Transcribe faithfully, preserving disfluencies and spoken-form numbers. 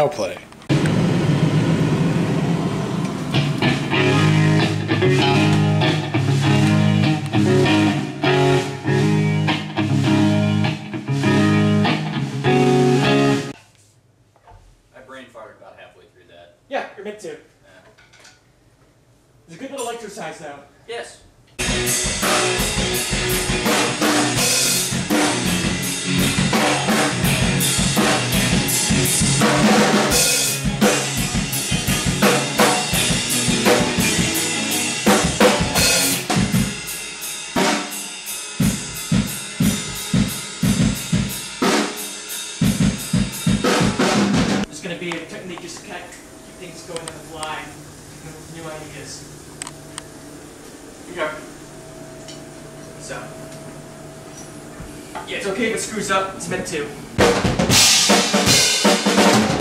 Now play. I brain farted about halfway through that. Yeah, you're meant to. Yeah. It's a good little exercise, though. Yes. There's going to be a technique just to kind of keep things going on the fly. New ideas. Okay. So. Yeah, it's okay if it screws up. It's meant to.